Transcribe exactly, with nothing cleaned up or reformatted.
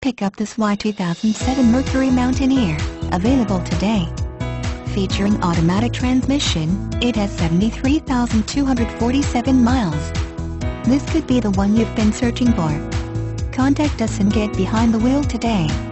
pick up this Cswy two thousand seven Mercury Mountaineer, available today. Featuring automatic transmission, it has seventy-three thousand two hundred forty-seven miles. This could be the one you've been searching for. Contact us and get behind the wheel today.